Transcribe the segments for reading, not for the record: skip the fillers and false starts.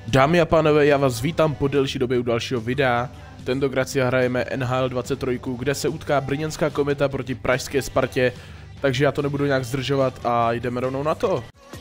Dámy a pánové, já vás vítám po delší době u dalšího videa. Tentokrát si hrajeme NHL 23, kde se utká brněnská Kometa proti pražské Spartě. Takže já to nebudu nějak zdržovat a jdeme rovnou na to.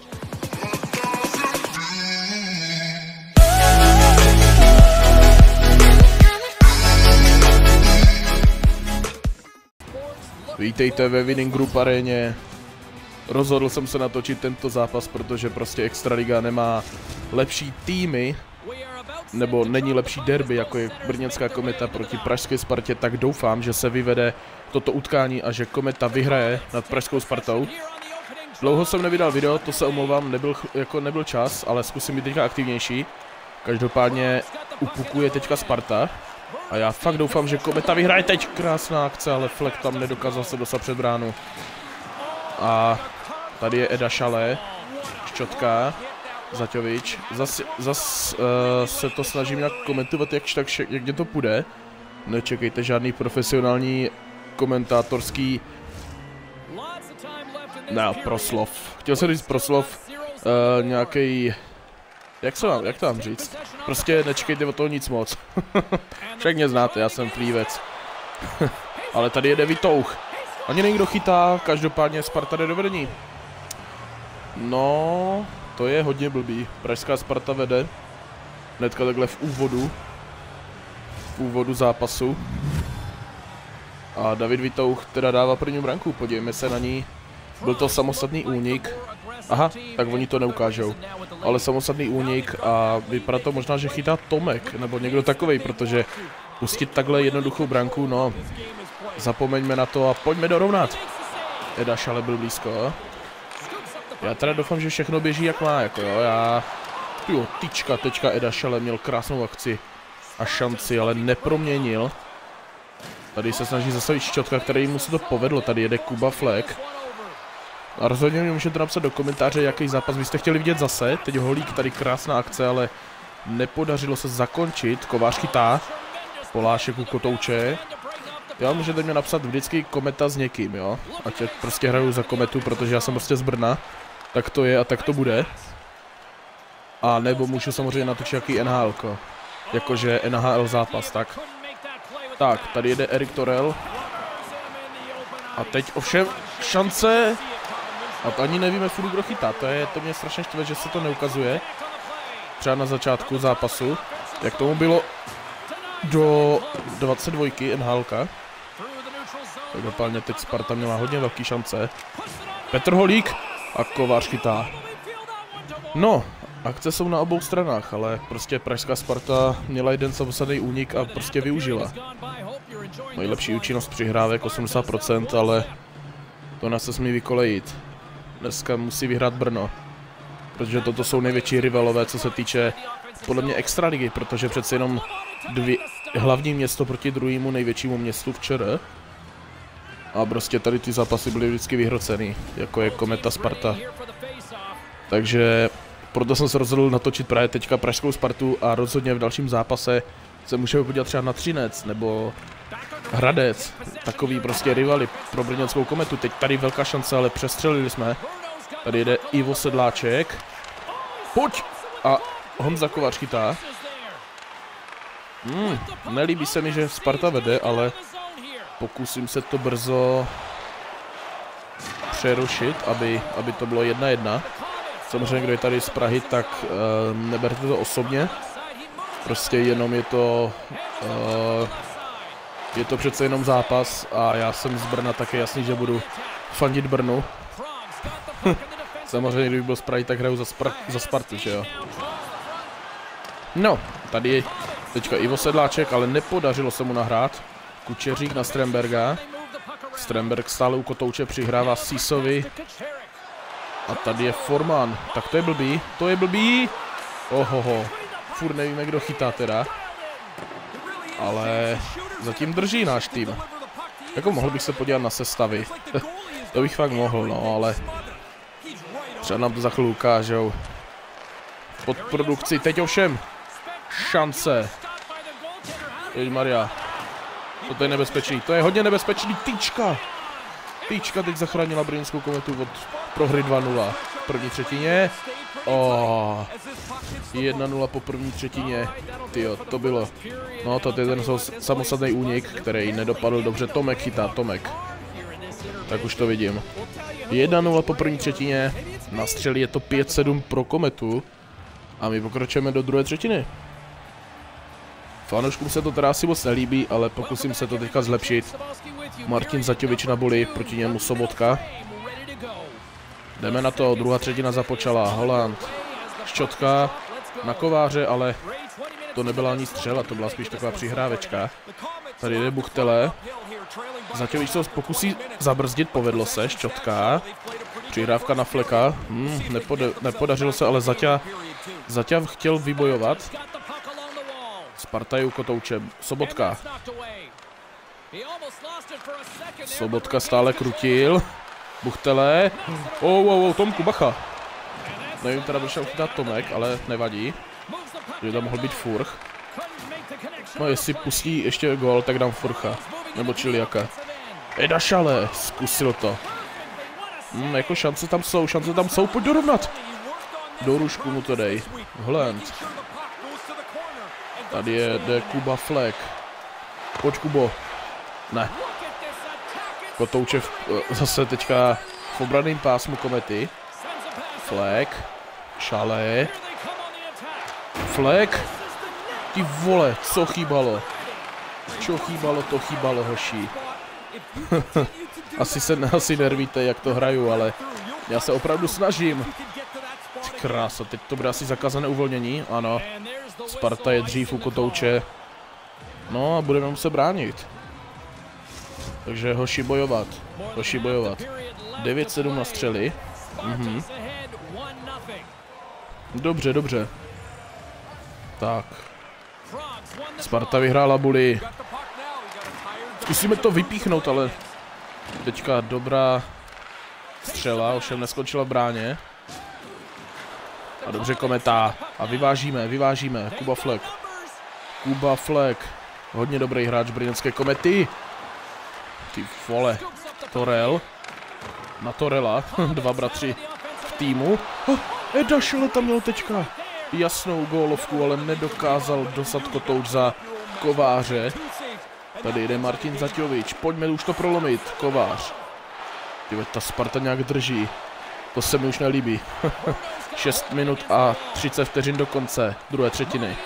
Vítejte ve Winning Group aréně. Rozhodl jsem se natočit tento zápas, protože prostě Extraliga nemá lepší týmy, nebo není lepší derby, jako je brněnská Kometa proti pražské Spartě, tak doufám, že se vyvede toto utkání a že Kometa vyhraje nad pražskou Spartou. Dlouho jsem nevydal video, to se omlouvám, nebyl čas, ale zkusím být teďka aktivnější. Každopádně upukuje teďka Sparta a já fakt doufám, že Kometa vyhraje teď. Krásná akce, ale Fleck tam nedokázal se dostat před bránu. A tady je Eda Šalé, Šťotka, Zaťovič. Zas se to snažím nějak komentovat, jak mě to půjde. Nečekejte žádný profesionální komentátorský proslov. Chtěl jsem říct proslov, nějaký. Jak to mám říct? Prostě nečekejte od toho nic moc. Však mě znáte, já jsem frývec. Ale tady jede Vitouch. Ani někdo chytá, každopádně Sparta jde do vedení. No, to je hodně blbý. Pražská Sparta vede. Hnedka takhle v úvodu zápasu. A David Vitouch teda dává první branku, podívejme se na ní. Byl to samostatný únik. Aha, tak oni to neukážou. Ale samostatný únik a vypadá to možná, že chytá Tomek, nebo někdo takovej, protože pustit takhle jednoduchou branku, no. Zapomeňme na to a pojďme dorovnat. Eda Šale byl blízko. Já teda doufám, že všechno běží jak má, jako jo, Jo, tyčka, teďka Eda Šale měl krásnou akci a šanci, ale neproměnil. Tady se snaží zastavit Šťotka, který mu se to povedlo, tady jede Kuba Fleck. A rozhodně mi můžete napsat do komentáře, jaký zápas byste chtěli vidět zase. Teď Holík, tady krásná akce, ale nepodařilo se zakončit. Kovář chytá, Polášek u Kotouče. Jo, můžete mě napsat vždycky Kometa s někým, jo. Ať prostě hraju za Kometu, protože já jsem prostě z Brna. Tak to je a tak to bude. A nebo můžu samozřejmě natočit jaký NHL, jakože NHL zápas, tak. Tak, tady jede Erik Torel. A teď ovšem šance. A ani nevíme furt, kdo chytá, to mě strašně štve, že se to neukazuje. Třeba na začátku zápasu, jak tomu bylo do 22 NHLka. Každopádně teď Sparta měla hodně velký šance. Petr Holík a Kovář chytá. No, akce jsou na obou stranách, ale prostě pražská Sparta měla jeden samostatný únik a prostě využila. Mají lepší účinnost přihrávek 80%, ale to nás se smí vykolejit. Dneska musí vyhrát Brno, protože toto jsou největší rivalové, co se týče podle mě Extraligy, protože přece jenom hlavní město proti druhému největšímu městu v ČR. A prostě tady ty zápasy byly vždycky vyhrocený, jako je Kometa Sparta. Takže proto jsem se rozhodl natočit právě teďka pražskou Spartu a rozhodně v dalším zápase se můžeme podívat třeba na Třinec nebo Hradec. Takový prostě rivali pro brněnskou Kometu. Teď tady velká šance, ale přestřelili jsme. Tady jede Ivo Sedláček. Pojď! A Honza Kovář chytá. Nelíbí se mi, že Sparta vede, ale pokusím se to brzo přerušit, aby to bylo 1-1. Samozřejmě, kdo je tady z Prahy, tak neberte to osobně. Prostě jenom je to přece jenom zápas a já jsem z Brna, tak je jasný, že budu fandit Brnu. Samozřejmě, kdyby byl z Prahy, tak hraju za Spartu, že jo. No, tady je teďka Ivo Sedláček, ale nepodařilo se mu nahrát. Kučeřík na Stremberga. Stremberg stále u Kotouče přihrává Sisovi. A tady je Forman. Tak to je blbý. Ohoho. Furt nevíme, kdo chytá teda. Ale zatím drží náš tým. Jako mohl bych se podívat na sestavy. To bych fakt mohl, no, ale třeba nám to za chvíli ukážou. Podprodukci, teď ovšem. Šance. Ježmaria. To je nebezpečný, to je hodně nebezpečný. Tyčka teď zachránila brněnskou Kometu od prohry 2-0 v první třetině. 1-0 po první třetině. Tyjo, to bylo. No, to je ten samostatný únik, který nedopadl dobře. Tomek chytá, Tomek. Tak už to vidím. 1-0 po první třetině. Na střeli je to 5-7 pro Kometu. A my pokračujeme do druhé třetiny. Fanouškům se to teda asi moc nelíbí, ale pokusím se to teďka zlepšit. Martin Zaťovič na buli, proti němu Sobotka. Jdeme na to, druhá třetina započala. Holand, Šťotka na Kováře, ale to nebyla ani střela, to byla spíš taková přihrávečka. Tady jde Buchtele. Zaťovič se pokusí zabrzdit, povedlo se, Šťotka. Přihrávka na Fleka, nepodařilo se, ale Zaťa chtěl vybojovat. Sparta je u kotouče, Sobotka. Sobotka stále krutil. Buchtele. Tomku, bacha. Nevím, teda došel chytat Tomek, ale nevadí. Že tam mohl být Furch. No, jestli pustí ještě gól, tak dám Furcha. Nebo Čiliaka. Eda Šale, zkusil to. Jako šance tam jsou, pojď dorovnat. Do rušku mu to dej. Holand. Tady jde Kuba Flek. Pojď, Kubo. Ne. Kotoučev zase teďka v obranném pásmu Komety. Flek. Šale. Flek. Ty vole, co chýbalo? To chýbalo, hoší. asi nervíte, jak to hraju, ale já se opravdu snažím. Ty krása, teď to bude asi zakázané uvolnění, ano. Sparta je dřív u kotouče. No a budeme muset bránit. Takže hoši bojovat. 9-7 na střely. Dobře. Tak. Sparta vyhrála buli. Zkusíme to vypíchnout, ale teďka dobrá střela, ovšem neskončila v bráně. A dobře Kometa. A vyvážíme. Kuba Flek. Hodně dobrý hráč brněnské Komety. Ty vole. Torel. Na Torela. Dva bratři v týmu. Eda Šale tam měl teďka jasnou gólovku, ale nedokázal dostat kotouč za Kováře. Tady jde Martin Zaťovič. Pojďme už to prolomit. Kovář. Tyve, ta Sparta nějak drží. To se mi už nelíbí. 6 minut a 30 vteřin do konce druhé třetiny.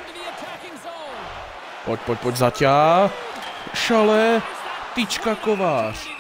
Pojď, Zaťa. Šale. Tyčka, Kovář.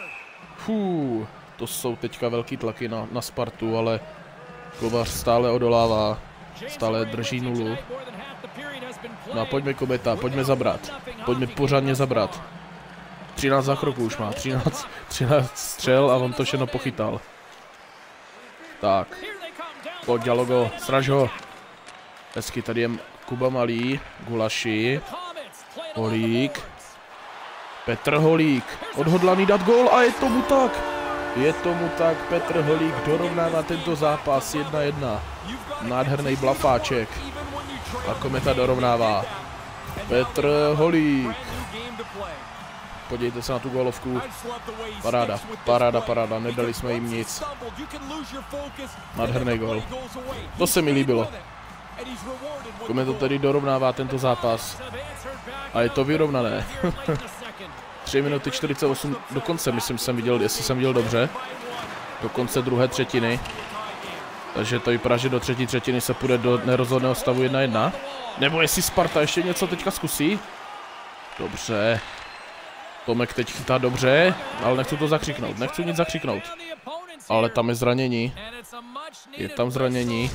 To jsou teďka velký tlaky na Spartu, ale Kovář stále odolává. Stále drží nulu. No a pojďme Kometa, pojďme zabrat. Pojďme pořádně zabrat. 13 zákroků už má, 13 střel a on to všechno pochytal. Tak. Pojď, Jalogo, sraž ho. Hezky, tady je Kuba Malý, Gulaši. Holík. Petr Holík, odhodlaný dát gól a je tomu tak. Petr Holík dorovnává tento zápas 1-1. Nádherný blafáček. A Kometa dorovnává. Petr Holík. Podívejte se na tu gólovku. Paráda. Nedali jsme jim nic. Nádherný gól. To se mi líbilo. Kometa tedy dorovnává tento zápas. A je to vyrovnané. 3 minuty 48 do konce, jestli jsem viděl dobře. Do konce druhé třetiny. Takže to vypadá, že do třetí třetiny se půjde do nerozhodného stavu 1-1. Nebo jestli Sparta ještě něco teďka zkusí. Dobře. Tomek teď chytá dobře, ale nechci nic zakřiknout. Ale tam je zranění. Je tam zranění.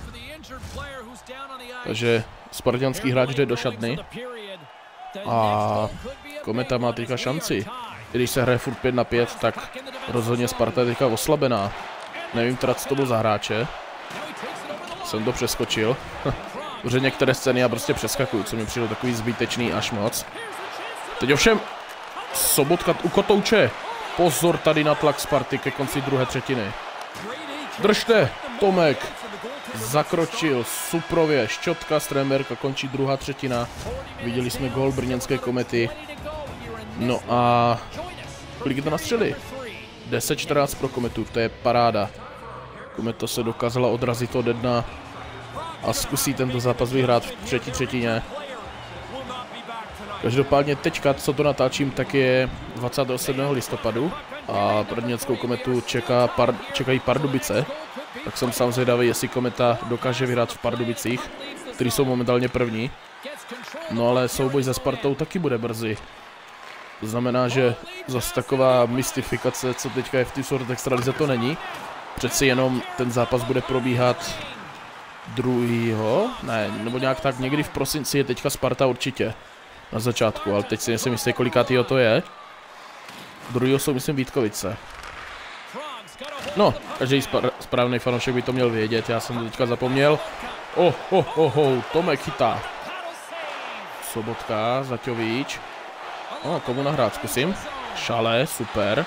Takže spartianský hráč jde do šatny. A Kometa má teďka šanci. Když se hraje furt 5-5, tak rozhodně Sparta je teďka oslabená. Nevím teda, co to bylo za hráče. Jsem to přeskočil. Protože některé scény já prostě přeskakuju, co mi přijde takový zbytečný až moc. Teď ovšem Sobotka u kotouče. Pozor tady na tlak Sparty ke konci druhé třetiny. Držte, Tomek. Zakročil suprově, Šťotka, Stremberka, končí druhá třetina. Viděli jsme gól brněnské Komety. No a kolik je to na střely? 10-14 pro Kometu, to je paráda. Kometa se dokázala odrazit od 1 a zkusí tento zápas vyhrát v třetí třetině. Každopádně teďka, co to natáčím, tak je 27. listopadu a pro Brněnskou Kometu čekají Pardubice. Tak jsem sám zvědavý, jestli Kometa dokáže vyhrát v Pardubicích, kteří jsou momentálně první. No ale souboj se Spartou taky bude brzy. To znamená, že zase taková mystifikace, co teďka je v Team Sport Extralize, to není. Přeci jenom ten zápas bude probíhat 2. Ne, nebo nějak tak, někdy v prosinci je teďka Sparta určitě. Na začátku, ale teď si nejsem jistý, kolikátýho to je. 2. jsou, myslím, Vítkovice. No, každý správný fanoušek by to měl vědět, já jsem to teďka zapomněl. Tomek chytá. Sobotka, Zaťovič. Komu nahrát, zkusím. Šale, super.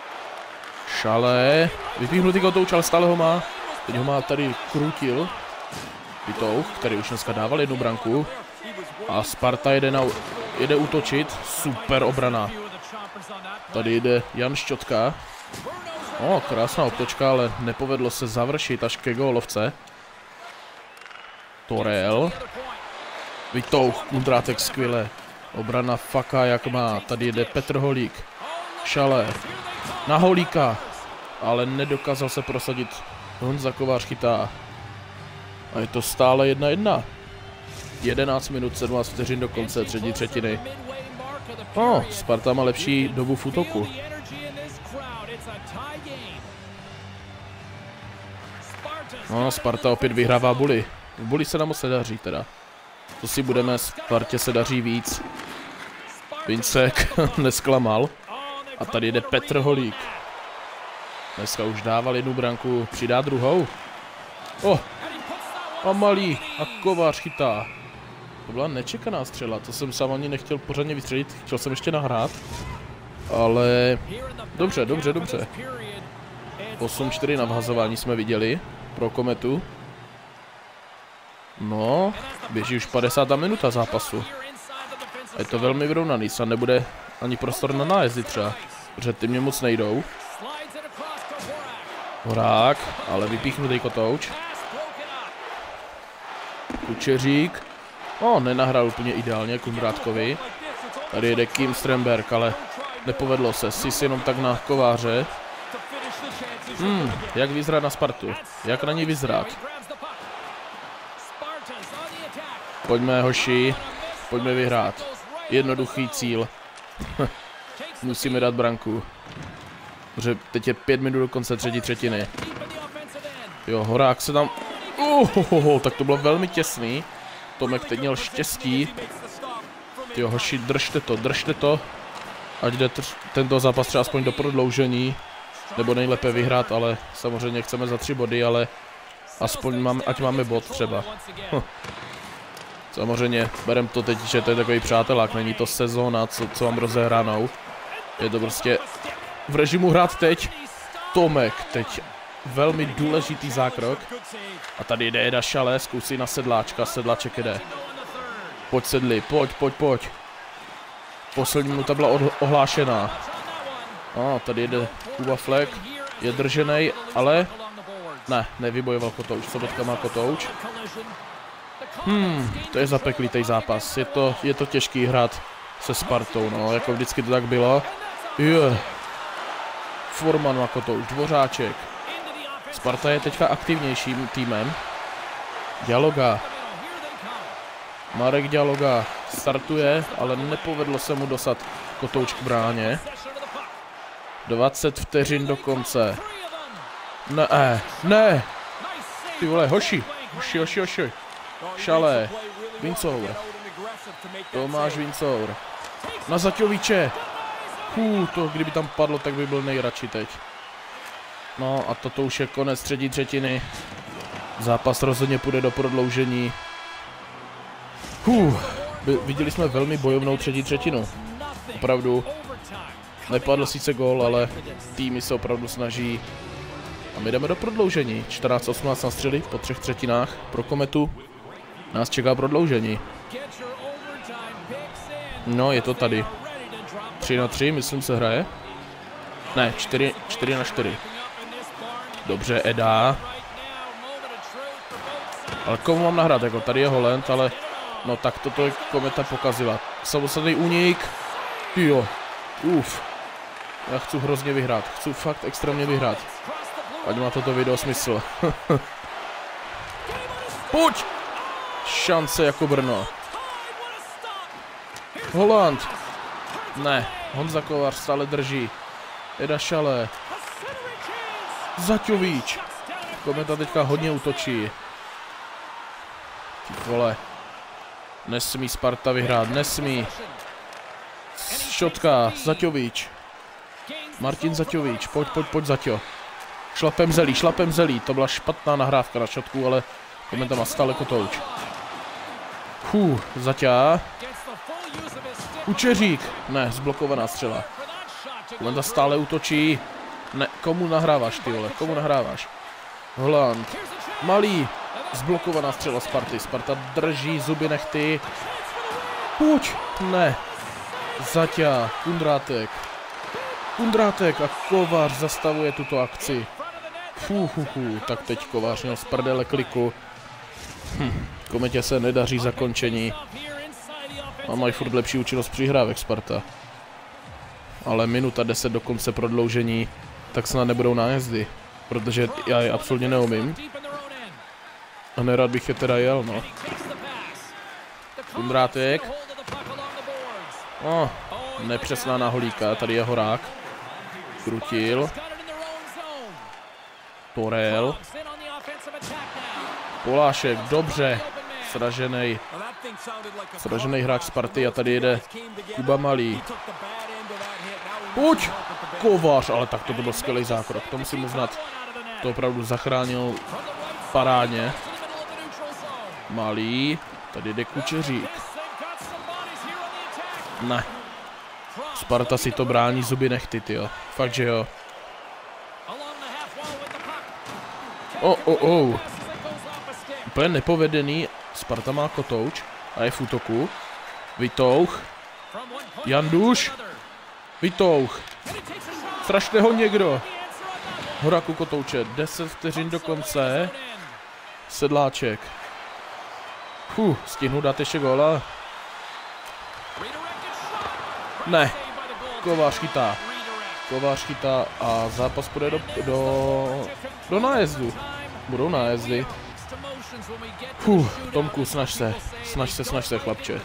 Šale, vypíhnutý kotouč, ale stále ho má. Teď ho má tady Krutil. Vitouch, který už dneska dával 1 branku. A Sparta jede útočit, super obrana. Tady jde Jan Šťotka. Krásná obtočka, ale nepovedlo se završit až ke gólovce. Torel. Vitouch, Kundrátek skvěle. Obrana faká jak má. Tady jede Petr Holík. Šale. Na Holíka. Ale nedokázal se prosadit. Honza Kovář chytá. A je to stále 1-1. 11 minut 17 vteřin do konce třetí třetiny. Sparta má lepší dobu v útoku. Sparta opět vyhrává Bully. Bully se nám moc nedaří teda. To si budeme, Spartě se daří víc. Vincek nesklamal. A tady jde Petr Holík. Dneska už dával 1 branku, přidá 2. A malý a Kovář chytá. To byla nečekaná střela, to jsem sám ani nechtěl pořádně vystřelit, chtěl jsem ještě nahrát. Ale dobře. 8-4 na vhazování jsme viděli pro Kometu. No, běží už 50. minuta zápasu. A je to velmi vyrovnaný, snad nebude ani prostor na nájezdy třeba, protože ty mě moc nejdou. Horák, ale vypíchnutý kotouč. Kučeřík. Nenahrál úplně ideálně Kundrátkovi. Tady jede Kim Stremberg, ale nepovedlo se. Sis jenom tak na Kováře. Jak vyzrát na Spartu? Jak na ní vyzrát? Pojďme, hoši. Pojďme vyhrát. Jednoduchý cíl. Musíme dát branku. Protože teď je 5 minut do konce třetí třetiny. Horák se tam... tak to bylo velmi těsný. Tomek teď měl štěstí. Hoši, držte to. Ať jde tento zápas třeba aspoň do prodloužení. Nebo nejlépe vyhrát, ale samozřejmě chceme za 3 body, ale aspoň ať máme bod třeba. Samozřejmě, berem to teď, že to je takový přátelák, není to sezóna, co mám rozehranou. Je to prostě v režimu hrát teď. Tomek teď velmi důležitý zákrok. A tady jde Eda Šale, zkusí na Sedláčka, Sedláček jede. Pojď Sedli, pojď. Poslední minuta byla ohlášená. Tady jede Kuba Flek, je držený, ale... Ne, nevybojoval kotouč, Sobotka má kotouč. To je zapeklitý zápas, je to těžký hrát se Spartou, no, jako vždycky to tak bylo. Forman má kotouč, Dvořáček. Sparta je teďka aktivnějším týmem. Dialoga. Marek Dialoga startuje, ale nepovedlo se mu dostat kotouč k bráně. 20 vteřin do konce. Ne. Ty vole, hoši. Šale. Vincour. Tomáš Vincour. Na Zaťoviče. To kdyby tam padlo, tak by byl nejradši teď. No a toto už je konec třetí třetiny. Zápas rozhodně půjde do prodloužení. Viděli jsme velmi bojovnou třetí třetinu. Opravdu. Nepadl sice gól, ale týmy se opravdu snaží. A my jdeme do prodloužení. 14-18 na střely po 3 třetinách pro Kometu. Nás čeká prodloužení. No, je to tady. 3-3, myslím, se hraje. Ne, 4-4. Dobře, Eda. Ale komu mám nahrát, jako tady je Holland, ale no tak toto je Kometa pokazila. Samostatný únik. Jo, já chci hrozně vyhrát, chci fakt extrémně vyhrát. Ať má toto video smysl. Pojď! Šance jako Brno. Holland. Ne, Honza Kovář stále drží. Eda Šale. Zaťovíč. Kometa teďka hodně útočí. Ty vole. Nesmí Sparta vyhrát, nesmí. Šotka, Zaťovíč. Martin Zaťovíč, pojď Zaťo. Šlapem zelí, to byla špatná nahrávka na šotku, ale Kometa má stále kotouč. Zaťa. Kučeřík, ne, zblokovaná střela. Kometa stále útočí. Ne, komu nahráváš, ty vole, komu nahráváš? Holland, Malý, zblokovaná střela Sparty, Sparta drží zuby nechty. Pojď, ne. Zaťa, Kundrátek a Kovář zastavuje tuto akci. Tak teď Kovář měl z prdele kliku. Kometě se nedaří zakončení. A mají furt lepší účinnost přihrávek Sparta. Ale minuta 10 do konce prodloužení, tak snad nebudou nájezdy. Protože já je absolutně neumím. A nerad bych je teda jel, no. Kundrátek. Nepřesná na Holíka, tady je Horák. Krutil. Torel. Polášek, dobře. Sražený hráč Sparty a tady jede Kuba Malý. Pojď! Kovář, ale tak to byl skvělý zákrok, to musím uznat. To opravdu zachránil parádně. Malý, tady jde Kučeřík. Ne. Sparta si to brání zuby nechty, tyjo. Fakt, že jo. Úplně nepovedený. Sparta má kotouč a je v útoku. Vytouch. Janduš. Vytouch. Strašte ho někdo. Horáku kotouče. 10 vteřin do konce. Sedláček. Stihnu dát ještě góla. Ne. Kovář chytá a zápas půjde do nájezdu. Budou nájezdy. Tomku, snaž se, chlapče.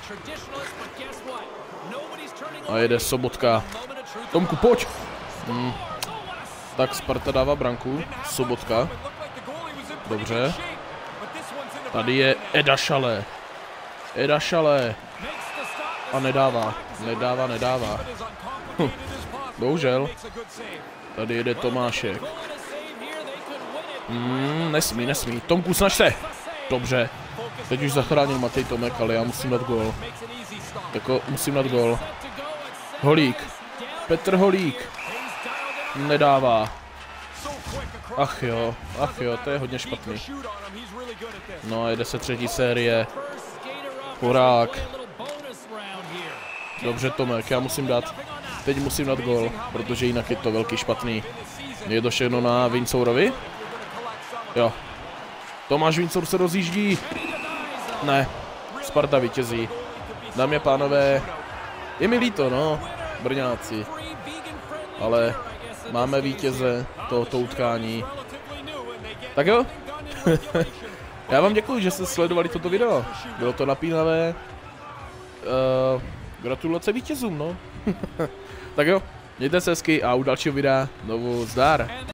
A jede Sobotka. Tomku, pojď! Tak Sparta dává branku. Sobotka. Dobře. Tady je Eda Šale. A nedává. Bohužel. Tady jede Tomášek. Nesmí. Tomku, snaž se! Dobře. Teď už zachránil Matej Tomek, ale já musím dát gól. Musím dát gól. Holík. Petr Holík. Nedává. Ach jo, to je hodně špatný. No a jede se třetí série. Horák. Dobře Tomek, teď musím dát gól, protože jinak je to velký špatný. Je to všechno na Vincourovi? Jo. Tomáš Vincour se rozjíždí. Ne. Sparta vítězí. Dámy a pánové, je mi líto, no, Brňáci. Ale máme vítěze tohoto utkání. Tak jo. Já vám děkuji, že jste sledovali toto video. Bylo to napínavé. Gratulace vítězům, no. Tak jo, mějte se hezky a u dalšího videa znovu zdar.